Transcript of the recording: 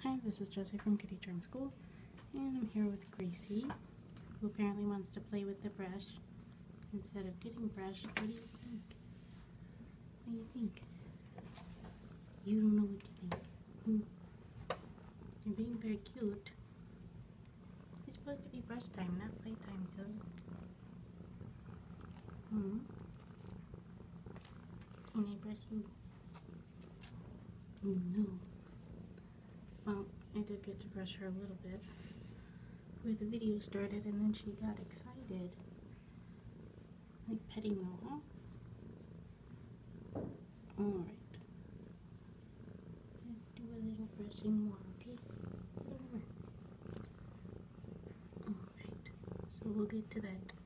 Hi, this is Jessie from Kitty Charm School, and I'm here with Gracie, who apparently wants to play with the brush instead of getting brushed. What do you think? What do you think? You don't know what you think. You're being very cute. It's supposed to be brush time, not playtime, so. Can I brush you? Oh no. Well, I did get to brush her a little bit before the video started, and then she got excited. Like petting though, huh? Alright. Let's do a little brushing more, okay? Alright. So we'll get to that